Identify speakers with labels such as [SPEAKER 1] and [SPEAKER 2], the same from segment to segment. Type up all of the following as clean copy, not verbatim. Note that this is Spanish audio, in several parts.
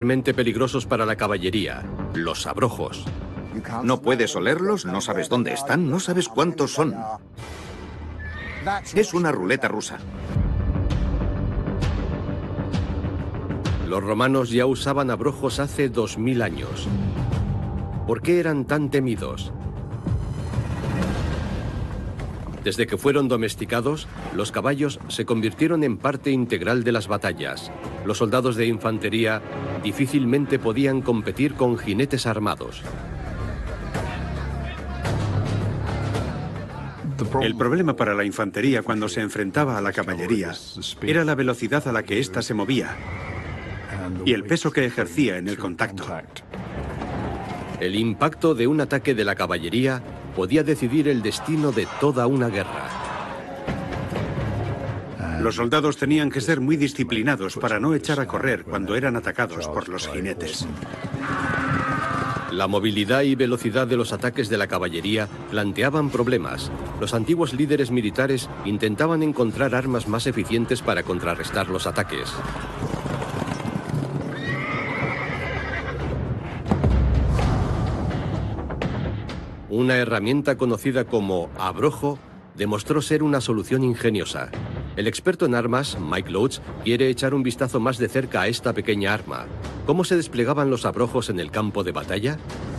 [SPEAKER 1] peligrosos para la caballería, los abrojos.
[SPEAKER 2] No puedes olerlos, no sabes dónde están, no sabes cuántos son. Es una ruleta rusa.
[SPEAKER 1] Los romanos ya usaban abrojos hace 2000 años. ¿Por qué eran tan temidos? Desde que fueron domesticados, los caballos se convirtieron en parte integral de las batallas. Los soldados de infantería difícilmente podían competir con jinetes armados.
[SPEAKER 3] El problema para la infantería cuando se enfrentaba a la caballería era la velocidad a la que ésta se movía y el peso que ejercía en el contacto.
[SPEAKER 1] El impacto de un ataque de la caballería podía decidir el destino de toda una guerra.
[SPEAKER 3] Los soldados tenían que ser muy disciplinados para no echar a correr cuando eran atacados por los jinetes.
[SPEAKER 1] La movilidad y velocidad de los ataques de la caballería planteaban problemas. Los antiguos líderes militares intentaban encontrar armas más eficientes para contrarrestar los ataques. Una herramienta conocida como abrojo demostró ser una solución ingeniosa. El experto en armas, Mike Loach, quiere echar un vistazo más de cerca a esta pequeña arma. ¿Cómo se desplegaban los abrojos en el campo de batalla?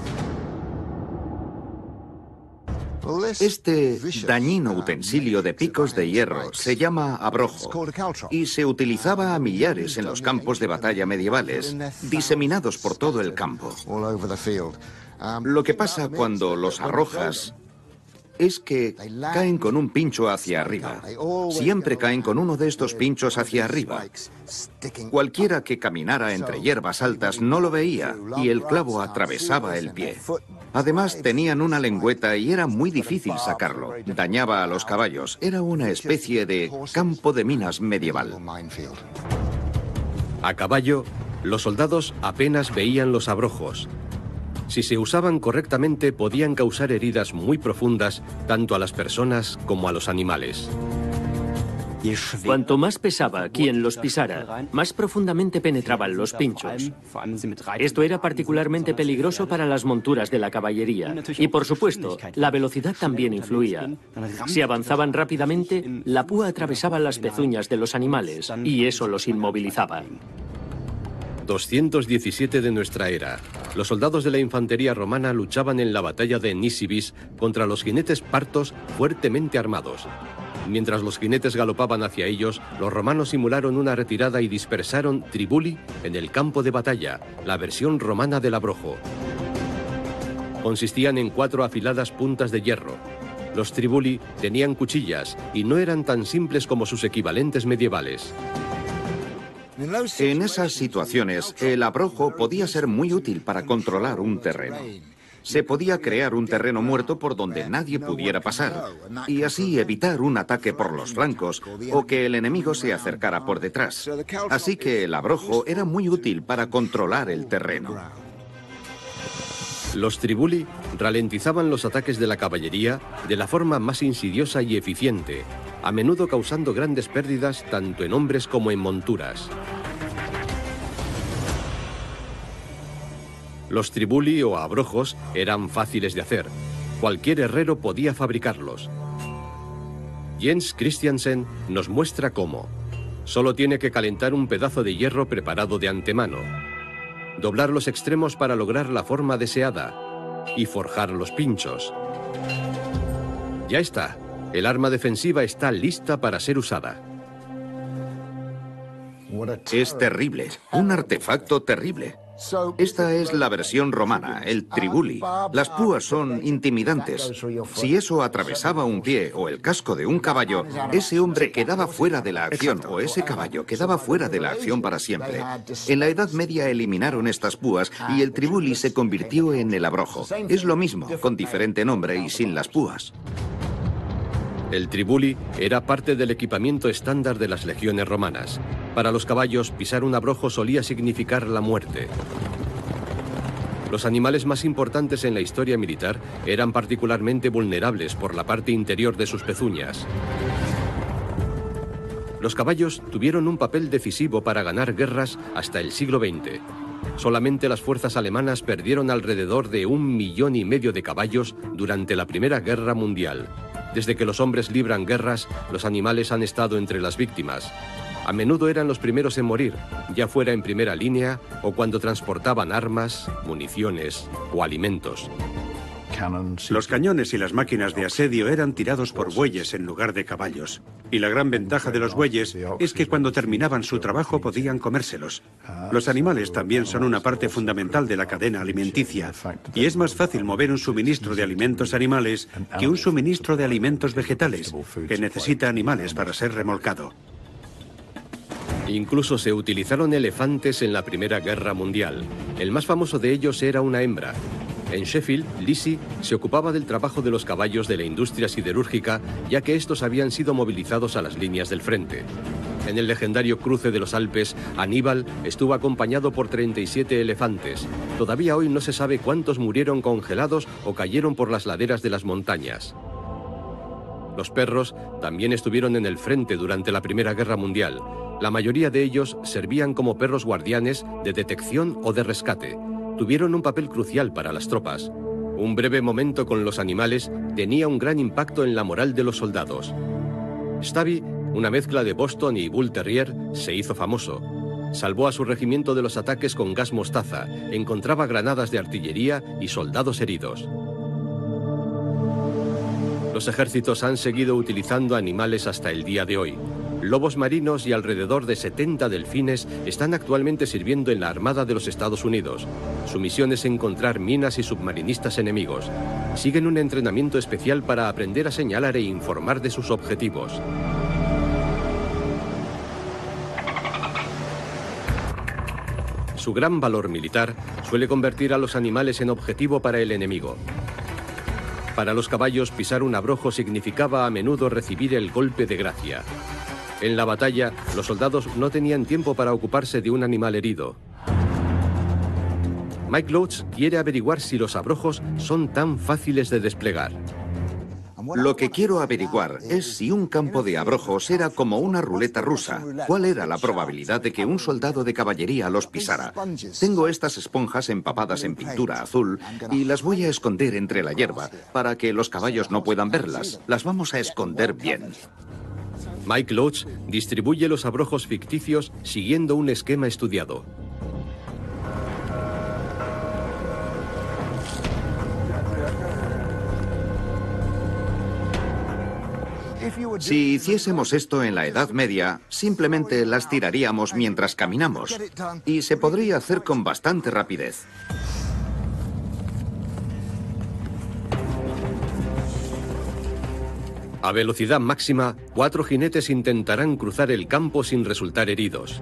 [SPEAKER 2] Este dañino utensilio de picos de hierro se llama abrojo y se utilizaba a millares en los campos de batalla medievales, diseminados por todo el campo. Lo que pasa cuando los arrojas es que caen con un pincho hacia arriba. Siempre caen con uno de estos pinchos hacia arriba. Cualquiera que caminara entre hierbas altas no lo veía y el clavo atravesaba el pie. Además, tenían una lengüeta y era muy difícil sacarlo. Dañaba a los caballos. Era una especie de campo de minas medieval.
[SPEAKER 1] A caballo, los soldados apenas veían los abrojos. Si se usaban correctamente, podían causar heridas muy profundas tanto a las personas como a los animales.
[SPEAKER 4] Cuanto más pesaba quien los pisara, más profundamente penetraban los pinchos. Esto era particularmente peligroso para las monturas de la caballería. Y por supuesto, la velocidad también influía. Si avanzaban rápidamente, la púa atravesaba las pezuñas de los animales y eso los inmovilizaba.
[SPEAKER 1] 217 de nuestra era. Los soldados de la infantería romana luchaban en la batalla de Nisibis contra los jinetes partos fuertemente armados. Mientras los jinetes galopaban hacia ellos, los romanos simularon una retirada y dispersaron tribuli en el campo de batalla, la versión romana del abrojo. Consistían en 4 afiladas puntas de hierro. Los tribuli tenían cuchillas y no eran tan simples como sus equivalentes medievales.
[SPEAKER 2] En esas situaciones, el abrojo podía ser muy útil para controlar un terreno. Se podía crear un terreno muerto por donde nadie pudiera pasar, y así evitar un ataque por los flancos o que el enemigo se acercara por detrás. Así que el abrojo era muy útil para controlar el terreno.
[SPEAKER 1] Los tribuli ralentizaban los ataques de la caballería de la forma más insidiosa y eficiente, a menudo causando grandes pérdidas tanto en hombres como en monturas. Los tribuli o abrojos eran fáciles de hacer. Cualquier herrero podía fabricarlos. Jens Christiansen nos muestra cómo. Solo tiene que calentar un pedazo de hierro preparado de antemano, doblar los extremos para lograr la forma deseada y forjar los pinchos. Ya está. El arma defensiva está lista para ser usada.
[SPEAKER 2] Es terrible. Un artefacto terrible. Esta es la versión romana, el tribuli. Las púas son intimidantes. Si eso atravesaba un pie o el casco de un caballo, ese hombre quedaba fuera de la acción o ese caballo quedaba fuera de la acción para siempre. En la Edad Media eliminaron estas púas y el tribuli se convirtió en el abrojo. Es lo mismo, con diferente nombre y sin las púas.
[SPEAKER 1] El tribuli era parte del equipamiento estándar de las legiones romanas. Para los caballos, pisar un abrojo solía significar la muerte. Los animales más importantes en la historia militar eran particularmente vulnerables por la parte interior de sus pezuñas. Los caballos tuvieron un papel decisivo para ganar guerras hasta el siglo XX. Solamente las fuerzas alemanas perdieron alrededor de 1,5 millones de caballos durante la Primera Guerra Mundial. Desde que los hombres libran guerras, los animales han estado entre las víctimas. A menudo eran los primeros en morir, ya fuera en primera línea o cuando transportaban armas, municiones o alimentos.
[SPEAKER 3] Los cañones y las máquinas de asedio eran tirados por bueyes en lugar de caballos. Y la gran ventaja de los bueyes es que cuando terminaban su trabajo podían comérselos. Los animales también son una parte fundamental de la cadena alimenticia. Y es más fácil mover un suministro de alimentos animales que un suministro de alimentos vegetales, que necesita animales para ser remolcado.
[SPEAKER 1] Incluso se utilizaron elefantes en la Primera Guerra Mundial. El más famoso de ellos era una hembra. En Sheffield, Lizzie se ocupaba del trabajo de los caballos de la industria siderúrgica, ya que estos habían sido movilizados a las líneas del frente. En el legendario cruce de los Alpes, Aníbal estuvo acompañado por 37 elefantes. Todavía hoy no se sabe cuántos murieron congelados o cayeron por las laderas de las montañas. Los perros también estuvieron en el frente durante la Primera Guerra Mundial. La mayoría de ellos servían como perros guardianes de detección o de rescate. Tuvieron un papel crucial para las tropas. Un breve momento con los animales tenía un gran impacto en la moral de los soldados. Stabby, una mezcla de Boston y Bull Terrier, se hizo famoso. Salvó a su regimiento de los ataques con gas mostaza, encontraba granadas de artillería y soldados heridos. Los ejércitos han seguido utilizando animales hasta el día de hoy. Lobos marinos y alrededor de 70 delfines están actualmente sirviendo en la Armada de los Estados Unidos. Su misión es encontrar minas y submarinistas enemigos. Siguen un entrenamiento especial para aprender a señalar e informar de sus objetivos. Su gran valor militar suele convertir a los animales en objetivo para el enemigo. Para los caballos, pisar un abrojo significaba a menudo recibir el golpe de gracia. En la batalla, los soldados no tenían tiempo para ocuparse de un animal herido. Mike Loach quiere averiguar si los abrojos son tan fáciles de desplegar.
[SPEAKER 2] Lo que quiero averiguar es si un campo de abrojos era como una ruleta rusa. ¿Cuál era la probabilidad de que un soldado de caballería los pisara? Tengo estas esponjas empapadas en pintura azul y las voy a esconder entre la hierba para que los caballos no puedan verlas. Las vamos a esconder bien.
[SPEAKER 1] Mike Loach distribuye los abrojos ficticios siguiendo un esquema estudiado.
[SPEAKER 2] Si hiciésemos esto en la Edad Media, simplemente las tiraríamos mientras caminamos, y se podría hacer con bastante rapidez.
[SPEAKER 1] A velocidad máxima, 4 jinetes intentarán cruzar el campo sin resultar heridos.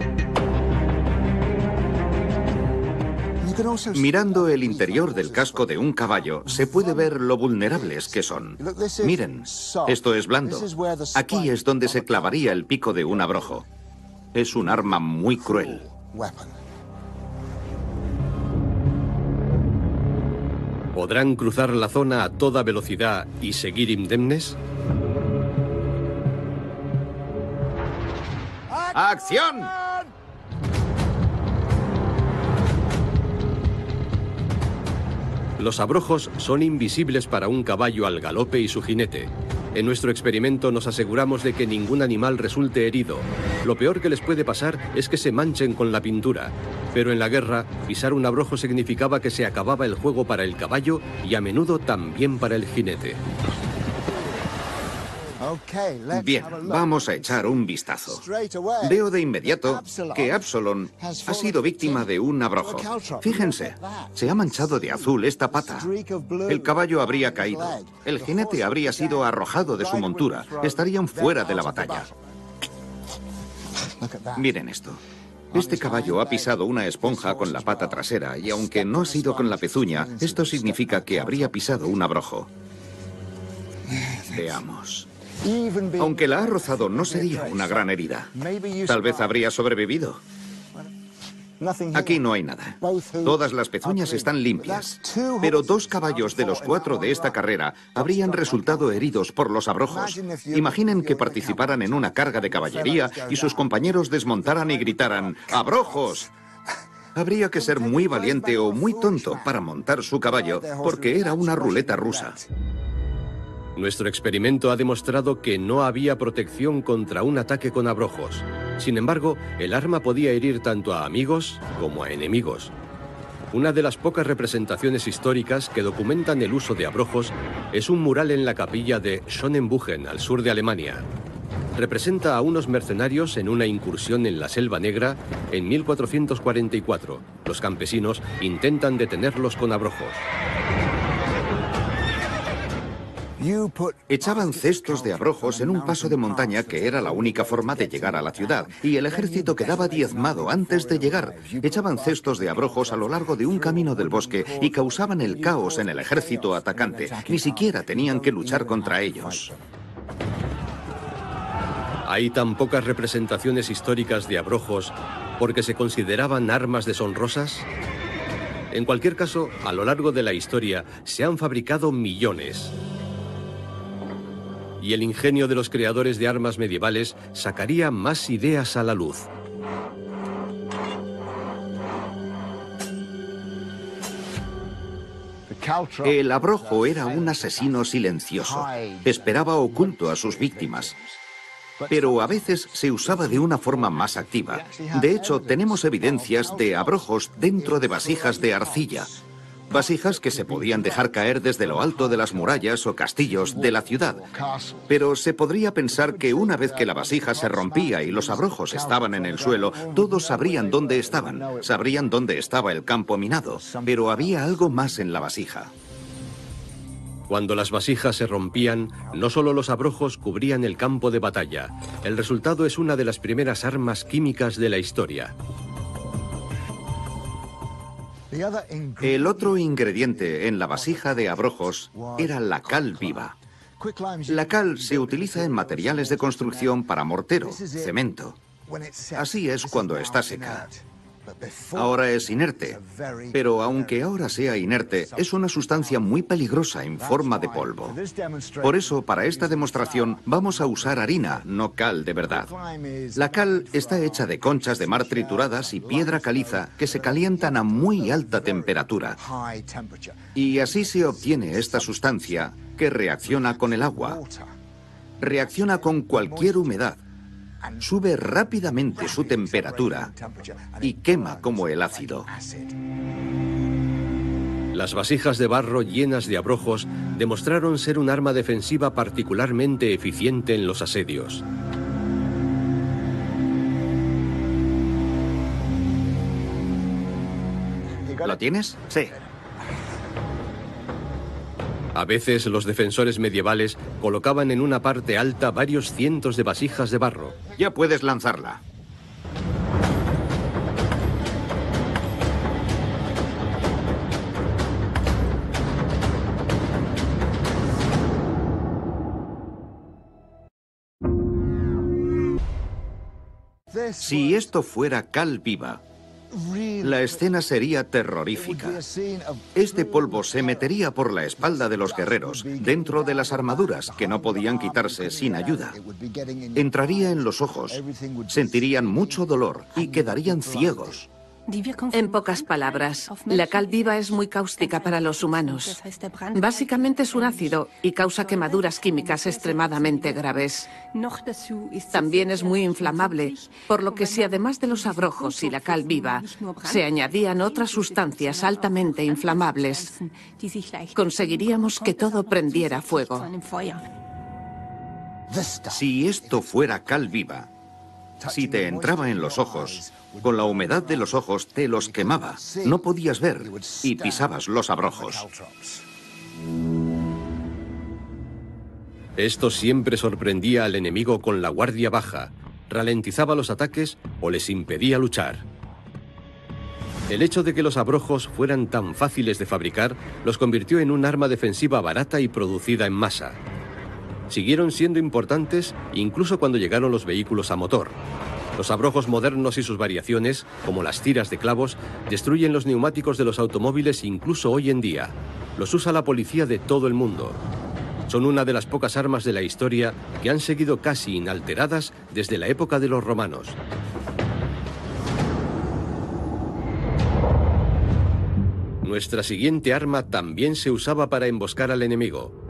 [SPEAKER 2] Mirando el interior del casco de un caballo, se puede ver lo vulnerables que son. Miren, esto es blando. Aquí es donde se clavaría el pico de un abrojo. Es un arma muy cruel.
[SPEAKER 1] ¿Podrán cruzar la zona a toda velocidad y seguir indemnes?
[SPEAKER 2] ¡Acción!
[SPEAKER 1] Los abrojos son invisibles para un caballo al galope y su jinete. En nuestro experimento nos aseguramos de que ningún animal resulte herido. Lo peor que les puede pasar es que se manchen con la pintura. Pero en la guerra, pisar un abrojo significaba que se acababa el juego para el caballo y a menudo también para el jinete.
[SPEAKER 2] Bien, vamos a echar un vistazo. Veo de inmediato que Absalom ha sido víctima de un abrojo. Fíjense, se ha manchado de azul esta pata. El caballo habría caído. El jinete habría sido arrojado de su montura. Estarían fuera de la batalla. Miren esto. Este caballo ha pisado una esponja con la pata trasera y aunque no ha sido con la pezuña, esto significa que habría pisado un abrojo. Veamos. Aunque la ha rozado, no sería una gran herida. Tal vez habría sobrevivido. Aquí no hay nada. Todas las pezuñas están limpias. Pero 2 caballos de los 4 de esta carrera habrían resultado heridos por los abrojos. Imaginen que participaran en una carga de caballería y sus compañeros desmontaran y gritaran: ¡Abrojos! Habría que ser muy valiente o muy tonto para montar su caballo, porque era una ruleta rusa.
[SPEAKER 1] Nuestro experimento ha demostrado que no había protección contra un ataque con abrojos. Sin embargo, el arma podía herir tanto a amigos como a enemigos. Una de las pocas representaciones históricas que documentan el uso de abrojos es un mural en la capilla de Schönenbuchen, al sur de Alemania. Representa a unos mercenarios en una incursión en la Selva Negra en 1444. Los campesinos intentan detenerlos con abrojos.
[SPEAKER 2] Echaban cestos de abrojos en un paso de montaña que era la única forma de llegar a la ciudad, y el ejército quedaba diezmado antes de llegar. Echaban cestos de abrojos a lo largo de un camino del bosque y causaban el caos en el ejército atacante. Ni siquiera tenían que luchar contra ellos.
[SPEAKER 1] Hay tan pocas representaciones históricas de abrojos porque se consideraban armas deshonrosas. En cualquier caso, a lo largo de la historia se han fabricado millones. Y el ingenio de los creadores de armas medievales sacaría más ideas a la luz.
[SPEAKER 2] El abrojo era un asesino silencioso. Esperaba oculto a sus víctimas. Pero a veces se usaba de una forma más activa. De hecho, tenemos evidencias de abrojos dentro de vasijas de arcilla. Vasijas que se podían dejar caer desde lo alto de las murallas o castillos de la ciudad. Pero se podría pensar que una vez que la vasija se rompía y los abrojos estaban en el suelo, todos sabrían dónde estaban, sabrían dónde estaba el campo minado. Pero había algo más en la vasija.
[SPEAKER 1] Cuando las vasijas se rompían, no solo los abrojos cubrían el campo de batalla. El resultado es una de las primeras armas químicas de la historia.
[SPEAKER 2] El otro ingrediente en la vasija de abrojos era la cal viva. La cal se utiliza en materiales de construcción para mortero, cemento. Así es cuando está seca. Ahora es inerte, pero aunque ahora sea inerte, es una sustancia muy peligrosa en forma de polvo. Por eso, para esta demostración, vamos a usar harina, no cal de verdad. La cal está hecha de conchas de mar trituradas y piedra caliza que se calientan a muy alta temperatura. Y así se obtiene esta sustancia que reacciona con el agua. Reacciona con cualquier humedad. Sube rápidamente su temperatura y quema como el ácido.
[SPEAKER 1] Las vasijas de barro llenas de abrojos demostraron ser un arma defensiva particularmente eficiente en los asedios.
[SPEAKER 2] ¿Lo tienes? Sí.
[SPEAKER 1] A veces los defensores medievales colocaban en una parte alta varios cientos de vasijas de barro.
[SPEAKER 2] Ya puedes lanzarla. Si esto fuera cal viva, la escena sería terrorífica. Este polvo se metería por la espalda de los guerreros, dentro de las armaduras, que no podían quitarse sin ayuda. Entraría en los ojos, sentirían mucho dolor y quedarían ciegos.
[SPEAKER 5] En pocas palabras, la cal viva es muy cáustica para los humanos. Básicamente es un ácido y causa quemaduras químicas extremadamente graves. También es muy inflamable, por lo que si además de los abrojos y la cal viva se añadían otras sustancias altamente inflamables, conseguiríamos que todo prendiera fuego.
[SPEAKER 2] Si esto fuera cal viva, si te entraba en los ojos, con la humedad de los ojos te los quemaba, no podías ver y pisabas los abrojos.
[SPEAKER 1] Esto siempre sorprendía al enemigo con la guardia baja, ralentizaba los ataques o les impedía luchar. El hecho de que los abrojos fueran tan fáciles de fabricar los convirtió en un arma defensiva barata y producida en masa. Siguieron siendo importantes incluso cuando llegaron los vehículos a motor. Los abrojos modernos y sus variaciones, como las tiras de clavos, destruyen los neumáticos de los automóviles incluso hoy en día. Los usa la policía de todo el mundo. Son una de las pocas armas de la historia que han seguido casi inalteradas desde la época de los romanos. Nuestra siguiente arma también se usaba para emboscar al enemigo.